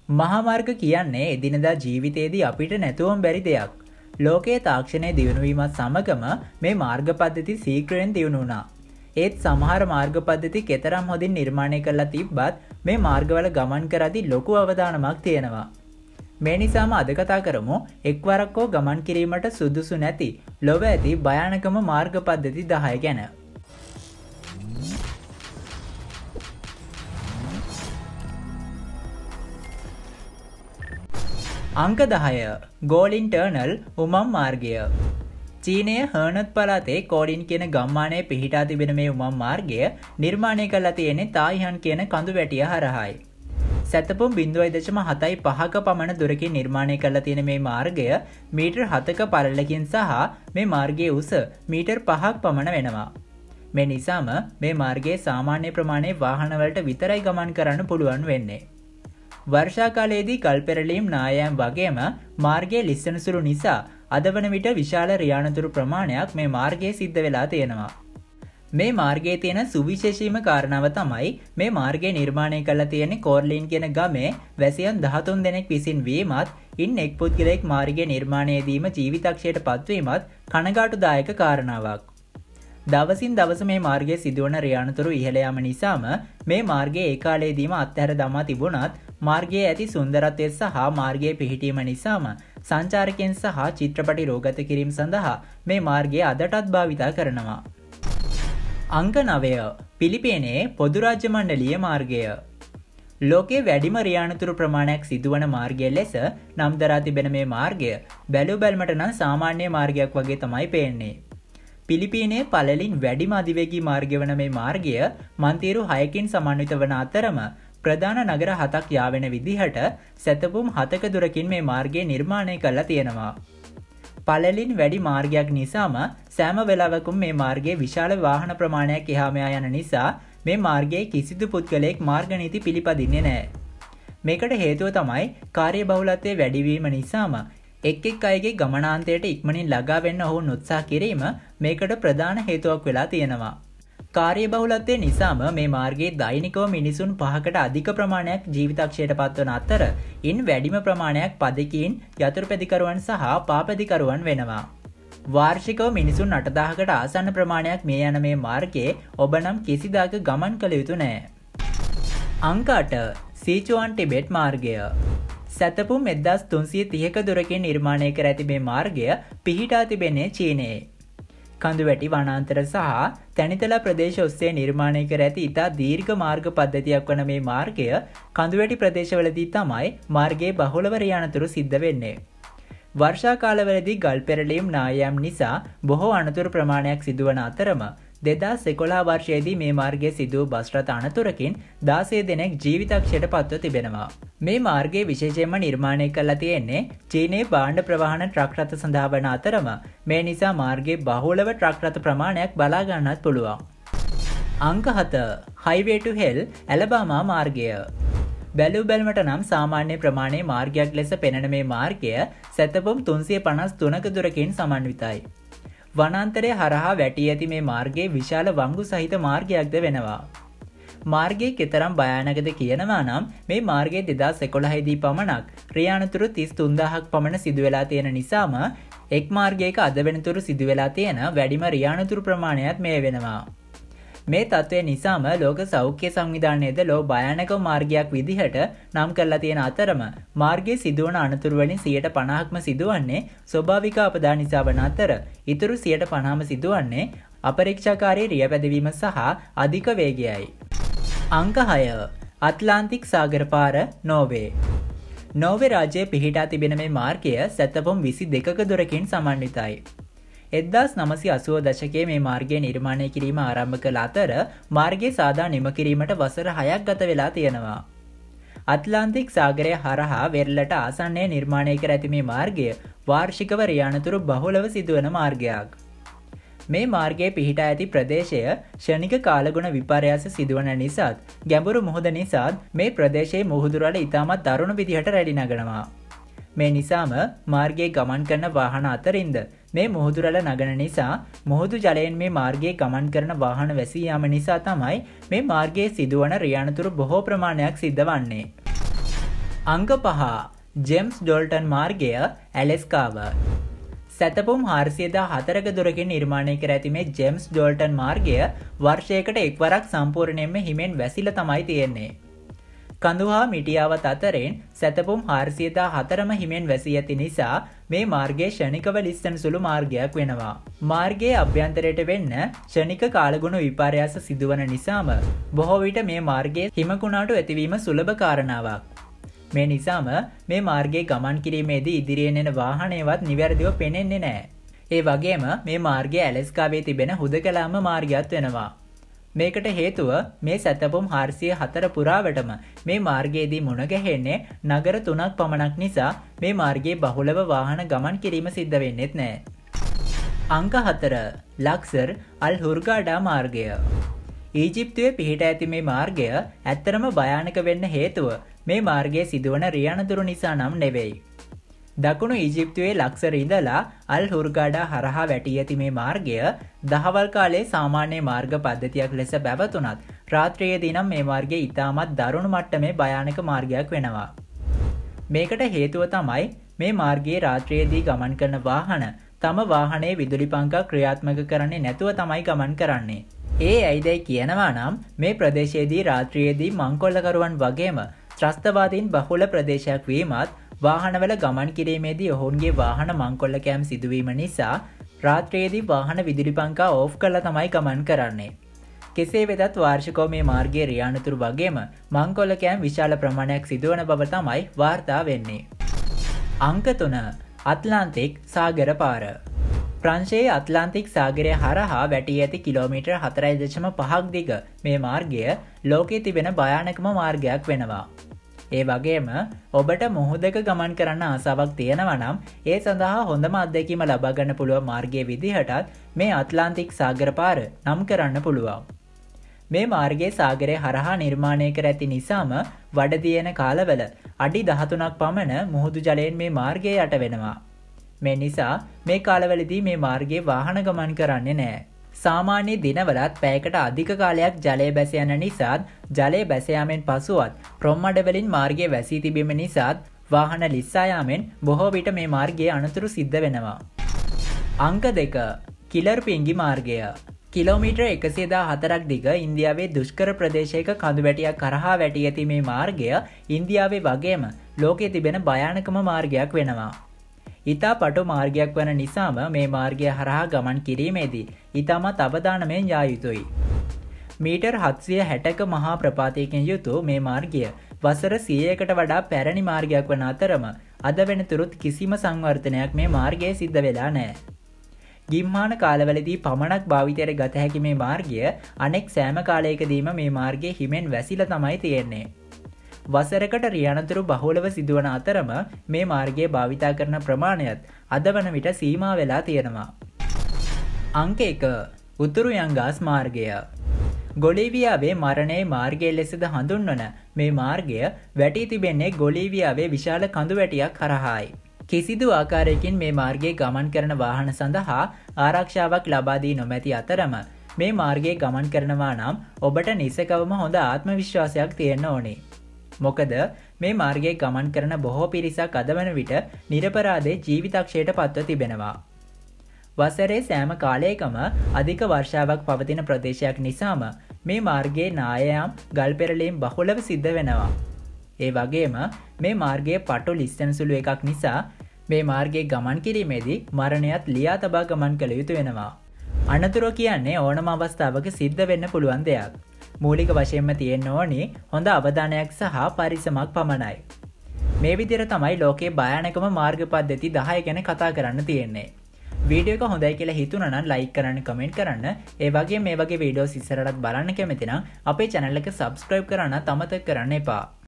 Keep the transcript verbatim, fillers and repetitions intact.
මහා මාර්ග කියන්නේ එදිනදා ජීවිතයේදී අපිට නැතුවම බැරි දෙයක්. ලෝකයේ තාක්ෂණය දියුණු වීමත් සමගම මේ මාර්ග පද්ධති ශීඝ්‍රයෙන් දියුණු වුණා. ඒත් සමහර මාර්ග පද්ධති කෙතරම් හොඳින් නිර්මාණය කරලා තිබ්බත් මේ මාර්ගවල ගමන් කරද්දී ලොකු අවදානමක් තියෙනවා. මේ නිසාම අද කතා කරමු එක්වරක් හෝ ගමන් කිරීමට සුදුසු නැති ලොව ඇති භයානකම මාර්ග පද්ධති දහය ගැන. අංක දහය ගෝලින් ටර්නල් උමම් මාර්ගය. චීනය හර්නත් පළාතේ කෝලින් කියන ගම්මානයේ පිහිටා තිබෙන මේ උමම් මාර්ගය නිර්මාණය කරලා තියෙන්නේ තායිහන් කියන කඳු වැටිය හරහායි. සැතපුම් බිංදුවයි දශම හතයි පහක පමණ දුරකින් නිර්මාණය කරලා තියෙන මේ මාර්ගය මීටර් හතක පළලකින් සහ මේ මාර්ගයේ උස මීටර් පහක් පමණ වෙනවා. මේ නිසාම මේ මාර්ගයේ සාමාන්‍ය ප්‍රමාණයේ වාහනවලට විතරයි ගමන් කරන්න පුළුවන් වෙන්නේ. වර්ෂා කාලයේදී ගල් පෙරලීම් නායයන් වගේම මාර්ගයේ ලිස්සන සුළු නිසා අද වන විට විශාල රියානතුරු ප්‍රමාණයක් මේ මාර්ගයේ සිද්ධ වෙලා තියෙනවා. මේ මාර්ගයේ තියෙන සුවිශේෂීම කාරණාව තමයි මේ මාර්ගය නිර්මාණය කරලා තියෙන්නේ කෝර්ලින් කියන ගමේ වැසියන් දහතුන් දෙනෙක් විසින් වීමත් ඉන් එක් පුද්ගලයෙක් මාර්ගය නිර්මාණයේදීම ජීවිතක්ෂයට පත්වීමත් කනගාටුදායක කාරණාවක්. දවසින් දවස මේ මාර්ගයේ සිදුවන රියානතුරු ඉහළ යාම නිසාම මේ මාර්ගයේ ඒ කාලයේදීම අත්හැර දමා තිබුණත් මාර්ගයේ ඇති සුන්දරත්වය සහ මාර්ගයේ පිහිටීම නිසාම සංචාරකයන් සහ චිත්‍රපටි රෝගත කිරීම සඳහා මේ මාර්ගය අදටත් භාවිතා කරනවා. අංක නවය පිලිපීනයේ පොදු රාජ්‍ය මණ්ඩලීය මාර්ගය. ලෝකයේ වැඩිම රියානතුරු ප්‍රමාණයක් සිදුවන මාර්ගය ලෙස නම් දරා තිබෙන මේ මාර්ගය බැලූ බැලමට නම් සාමාන්‍ය මාර්ගයක් වගේ තමයි පේන්නේ. පිලිපීනයේ පළලින් වැඩිම අධිවේගී මාර්ගය වන මේ මාර්ගය මන්තිරු හයකින් සමන්විත වන අතරම ප්‍රධාන නගර හතක් යාවෙන විදිහට සැතපුම් හතක දුරකින් මේ මාර්ගය නිර්මාණය කරලා තියෙනවා. පළලින් වැඩි මාර්ගයක් නිසාම සෑම වෙලාවකම මේ මාර්ගයේ විශාල වාහන ප්‍රමාණයක් එහා මෙහා යන නිසා මේ මාර්ගයේ කිසිදු පුද්ගලයෙක් මාර්ග නීති පිළිපදින්නේ නැහැ. මේකට හේතුව තමයි කාර්යබහුලත්වයේ වැඩිවීම නිසාම එක් එක් අයගේ ගමනාන්තයට ඉක්මනින් ළඟා වෙන්න ඔවුන් උත්සාහ කිරීම මේකට ප්‍රධාන හේතුවක් වෙලා තියෙනවා. කාර්යබහුලත්වය නිසාම මේ මාර්ගයේ දෛනිකව මිනිසුන් පහකට අධික ප්‍රමාණයක් ජීවිතක්ෂයට පත්වන අතර ඉන් වැඩිම ප්‍රමාණයක් පදිකීන් යතුරුපැදිකරුවන් සහ පාපැදිකරුවන් වෙනවා. වාර්ෂිකව මිනිසුන් අටදාහකට ආසන්න ප්‍රමාණයක් මේ යන මේ මාර්ගයේ ඔබ නම් කිසිදාක ගමන් කළ යුතු නෑ. අංක අට සීචුවන් ටිබෙට් මාර්ගය. සැතපුම් එක්දාස් තුන්සිය තිහක දුරකින් නිර්මාණය කර ඇති මේ මාර්ගය පිහිටා තිබෙන්නේ චීනයේ. කඳුවැටි වනාන්තර සහ තැනිතලා ප්‍රදේශ ඔස්සේ නිර්මාණය කර ඇති ඉතා දීර්ඝ මාර්ග පද්ධතියක් වන මේ මාර්ගය කඳුවැටි ප්‍රදේශවලදී තමයි මාර්ගයේ බහුලව රියානතුරු සිද්ධ වෙන්නේ. වර්ෂා කාලවලදී ගල් පෙරලීම් නායම් නිසා බොහෝ අනතුරු ප්‍රමාණයක් සිදුවන අතරම දෙදාස් එකොළහ වර්ෂයේදී මේ මාර්ගයේ සිදු වූ බස් රථ අනතුරකින් දාසය දෙනෙක් ජීවිතක්ෂයට පත්ව තිබෙනවා. මේ මාර්ගයේ විශේෂයෙන්ම නිර්මාණය කරලා තියෙන්නේ චීනයේ භාණ්ඩ ප්‍රවාහන ට්‍රක් රථ සඳහා වන අතරම මේ නිසා මාර්ගයේ බහුලව ට්‍රක් රථ ප්‍රමාණයක් බලා ගන්නත් පුළුවන්. අංක හත Highway to Hell ඇලබාමා මාර්ගය. බැලූ බැලමට නම් සාමාන්‍ය ප්‍රමාණයේ මාර්ගයක් ලෙස පෙනෙන මේ මාර්ගය සැතපුම් තුන්සිය පනස් තුනක දුරකින් සමන්විතයි. වනාන්තරය හරහා වැටී ඇති මේ මාර්ගයේ විශාල වංගු සහිත මාර්ගයක්ද වෙනවා. මාර්ගයේ කෙතරම් භයානකද කියනවා නම් මේ මාර්ගයේ දෙදාස් එකොළහදී පමණක් රියානතුරු තිස් තුන්දාහක් පමණ සිදුවෙලා තියෙන නිසාම එක් මාර්ගයක අද වෙනතුරු සිදුවෙලා තියෙන වැඩිම රියානතුරු ප්‍රමාණයක් මේ වෙනවා. මේ තත්ත්වය නිසාම ලෝක සෞඛ්‍ය සංවිධානයේද ලෝ භයානක මාර්ගයක් විදිහට නම් කරලා තියෙන අතරම මාර්ගයේ සිදුවන අනතුරු වලින් සියයට පනහක්ම සිදුවන්නේ ස්වභාවික අපදා නිසා වන අතර ඉතුරු සියයට පනහම සිදුවන්නේ අපරීක්ෂාකාරී රියපැදවීම සහ අධික වේගයයි. අංක හය අට්ලාන්ටික් සාගර පාර නෝර්වේ. නෝර්වේ රාජ්‍යයේ පිහිටා තිබෙන මේ මාර්ගය සැතපුම් විසි දෙකක දුරකින් සමන්විතයි. එක්දාස් නවසිය අසූව දශකයේ මේ මාර්ගය නිර්මාණය කිරීම ආරම්භ කළ අතර මාර්ගයේ සාදා නිම කිරීමට වසර හයක් ගත වෙලා තියෙනවා. අට්ලාන්ටික් සාගරය හරහා වෙරළට ආසන්නයේ නිර්මාණය කර ඇති මේ මාර්ගය වාර්ෂිකව රියානතුරු බහුලව සිදුවන මාර්ගයක්. මේ මාර්ගයේ පිහිටා ඇති ප්‍රදේශය ක්ෂණික කාලගුණ විපර්යාස සිදුවන නිසාත් ගැඹුරු මුහුද නිසාත් මේ ප්‍රදේශයේ මුහුදුරල ඉතාමත් දරුණු විදිහට රැඩි නගනවා. මේ නිසාම මාර්ගයේ ගමන් කරන වාහන අතරින්ද මේ මුහුදුරල නගන නිසා මුහුදු ජලයෙන් මේ මාර්ගයේ ගමන් කරන වාහන වැසී යාම නිසා තමයි මේ මාර්ගයේ සිදුවන රියානතුරු බොහෝ ප්‍රමාණයක් සිද්ධ වන්නේ. අංක පහ ජේම්ස් ඩෝල්ටන් මාර්ගය ඇලස්කාව. සැතපුම් හාරසිය දා හතරක දුරකින් නිර්මාණය කර ඇති මේ ජේම්ස් ඩෝල්ටන් මාර්ගය වර්ෂයකට එක්වරක් සම්පූර්ණයෙන්ම හිමෙන් වැසිලා තමයි තියෙන්නේ. කඳු හා මිටියාවත් අතරින් සැතපුම් හාරසිය දා හතරම හිමෙන් වැසී ඇති නිසා මේ මාර්ගය ෂණිකව ලිස්සන සුළු මාර්ගයක් වෙනවා. මාර්ගයේ අභ්‍යන්තරයට වෙන්න ෂණික කාලගුණ විපර්යාස සිදුවන නිසාම බොහෝ විට මේ මාර්ගයේ හිමකුණාටු ඇතිවීම සුලභ කාරණාවක්. මේ නිසාම මේ මාර්ගයේ ගමන් කිරීමේදී ඉදිරියෙන් එන වාහනයවත් නිවැරදිව පෙනෙන්නේ නැහැ. ඒ වගේම මේ මාර්ගය ඇලස්කාවේ තිබෙන හුදකලාම මාර්ගයක් වෙනවා. මේකට හේතුව මේ සැතපුම් හාරසිය හතර පුරාවටම මේ මාර්ගයේදී මුණ ගැහෙන්නේ නගර තුනක් පමණක් නිසා මේ මාර්ගයේ බහුලව වාහන ගමන් කිරීම සිද්ධ වෙන්නේත් නැහැ. අංක හතර ලක්සර් අල් හුර්ගාඩා මාර්ගය. ඊජිප්තුවේ පිහිට ඇති මේ මාර්ගය ඇත්තරම භයානක වෙන්න හේතුව මේ මාර්ගයේ සිදුවන රියනතුරු නිසා නම් නෙවෙයි. දකුණු ඊජිප්තුවේ ලක්සර් ඉඳලා අල් හුර්ගාඩා හරහා වැටී ඇති මේ මාර්ගය දහවල් කාලයේ සාමාන්‍ය මාර්ග පද්ධතියක් ලෙස පැවතුනත් රාත්‍රියේදී නම් මේ මාර්ගය ඉතාමත් දරුණු මට්ටමේ භයානක මාර්ගයක් වෙනවා. මේකට හේතුව තමයි මේ මාර්ගයේ රාත්‍රියේදී ගමන් කරන වාහන තම වාහනයේ විදුලි පංකා ක්‍රියාත්මක කරන්නේ නැතුව තමයි ගමන් කරන්නේ. ඒ ඇයිදයි කියනවා නම් මේ ප්‍රදේශයේදී රාත්‍රියේදී මංකොල්ලකරුවන් වගේම ත්‍රස්තවාදීන් බහුල ප්‍රදේශයක් වීමත් වාහනවල ගමන් කිරීමේදී ඔවුන්ගේ වාහන මංකොල්ලකෑම් සිදුවීම නිසා රාත්‍රියේදී වාහන විදුලි පංකා ඕෆ් කරලා තමයි ගමන් කරන්නේ. කෙසේ වෙතත් වාර්ෂිකව මේ මාර්ගයේ රියානතුරු වගේම මංකොල්ලකෑම් විශාල ප්‍රමාණයක් සිදුවන බව තමයි වාර්තා වෙන්නේ. අංක තුන අත්ලාන්තික් සාගර පාර. ප්‍රංශයේ අත්ලාන්තික් සාගරය හරහා වැටී ඇති කිලෝමීටර් හතරයි දශම පහක් දිග මේ මාර්ගය ලෝකයේ තිබෙන භයානකම මාර්ගයක් වෙනවා. ඒ වගේම ඔබට මුහුදක ගමන් කරන්න ආසාවක් තියෙනවා නම් ඒ සඳහා හොඳම අත්දැකීම ලබා ගන්න පුළුවන් මාර්ගයේ විදිහටත් මේ අත්ලාන්තික් සාගර පාර නම් කරන්න පුළුවන්. මේ මාර්ගයේ සාගරය හරහා නිර්මාණය කර ඇති නිසාම වඩදියන කාලවල අඩි දහතුනක් පමණ මුහුදු ජලයෙන් මේ මාර්ගය යට වෙනවා. මේ නිසා මේ කාලවලදී මේ මාර්ගයේ වාහන ගමන් කරන්නේ නැහැ. සාමාන්‍ය දිනවලත් පැයකට අධික කාලයක් ජලය බැස යන නිසාත් ජලය බැස යාමෙන් පසුවත් රොම්මඩ වලින් මාර්ගය වැසී තිබීම නිසාත් වාහන ලිස්සා යාමෙන් බොහෝ විට මේ මාර්ගයේ අනතුරු සිද්ධ වෙනවා. අංක දෙක කිලර් පිංගි මාර්ගය. කිලෝමීටර් එකසිය දා හතරක් දිග ඉන්දියාවේ දුෂ්කර ප්‍රදේශයක කඳුවැටියක් කරහා වැටී ඇති මේ මාර්ගය ඉන්දියාවේ වගේම ලෝකයේ තිබෙන භයානකම මාර්ගයක් වෙනවා. ඉතා පටු මාර්ගයක් වන නිසාම මේ මාර්ගය හරහා ගමන් කිරීමේදී ඉතාමත් අවධානමෙන් යා යුතුයි. මීටර් හත්සිය හැටක මහා ප්‍රපාතයකින් යුතු මේ මාර්ගය වසර සියයකට වඩා පැරණි මාර්ගයක් වන අතරම අද වෙනතුරුත් කිසිම සංවර්ධනයක් මේ මාර්ගයේ සිද්ධ වෙලා නැහැ. ගිම්හාන කාලවලදී පමණක් භාවිතයට ගත හැකි මේ මාර්ගය අනෙක් සෑම කාලයකදීම මේ මාර්ගයේ හිමෙන් වැසිලා තමයි තියෙන්නේ. වසරකට රියනතුරු බහුලව සිදුවන අතරම මේ මාර්ගයේ භාවිතා කරන ප්‍රමාණයත් අද වන විට සීමා වෙලා තියෙනවා. අංක එක උතුරු යංගාස් මාර්ගය. ගොලීවියාවේ මරණයේ මාර්ගය ලෙසද හඳුන්වන මේ මාර්ගය වැටී තිබෙන්නේ ගොලීවියාවේ විශාල කඳුවැටියක් හරහායි. කිසිදු ආකාරයකින් මේ මාර්ගයේ ගමන් කරන වාහන සඳහා ආරක්ෂාවක් ලබා දී නොමැති අතරම මේ මාර්ගයේ ගමන් කරනවා නම් ඔබට නිසකවම හොඳ ආත්ම විශ්වාසයක් තියෙන්න ඕනේ. මොකද මේ මාර්ගයේ ගමන් කරන බොහෝ පිරිසක් අද වන විට නිරපරාධේ ජීවිතක්ෂයට පත්ව තිබෙනවා. වසරේ සෑම කාලයකම අධික වර්ෂාවක් පවතින ප්‍රදේශයක් නිසාම මේ මාර්ගයේ නායයම් ගල් පෙරලීම් බහුලව සිද්ධ වෙනවා. ඒ වගේම මේ මාර්ගයේ පටු ලිස්සන සුළු එකක් නිසා මේ මාර්ගයේ ගමන් කිරීමේදී මරණයත් ලියා තබා ගමන් කළ යුතු වෙනවා. අනතුරු කියන්නේ ඕනම අවස්ථාවක සිද්ධ වෙන්න පුළුවන් දෙයක්. මූලික වශයෙන්ම තියෙන්න ඕනි හොඳ අවධානයක් සහ පරිස්සමක් පමණයි. මේ විදිහට තමයි ලෝකයේ භයානකම මාර්ග පද්ධති දහය ගැන කතා කරන්න තියෙන්නේ. වීඩියෝ එක හොඳයි කියලා හිතුණා නම් ලයික් කරන්න, කමෙන්ට් කරන්න. ඒ වගේම මේ වගේ වීඩියෝස් ඉස්සරහටත් බලන්න කැමති නම් අපේ channel එක subscribe කරන්න අමතක කරන්න එපා.